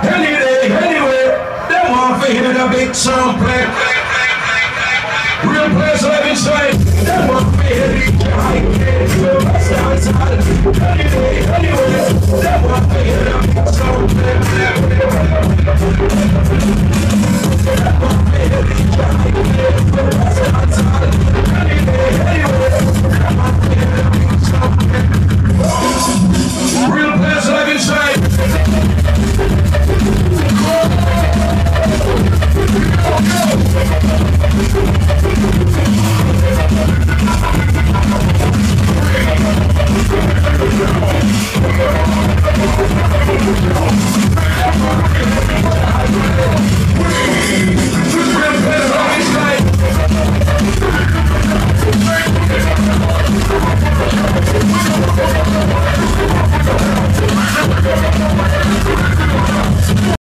Any day, anyway, they want to hear the big trumpet. Real players live inside. They want to hear the high kids. So let's dance. Any day, anyway, they want to hear the big trumpet.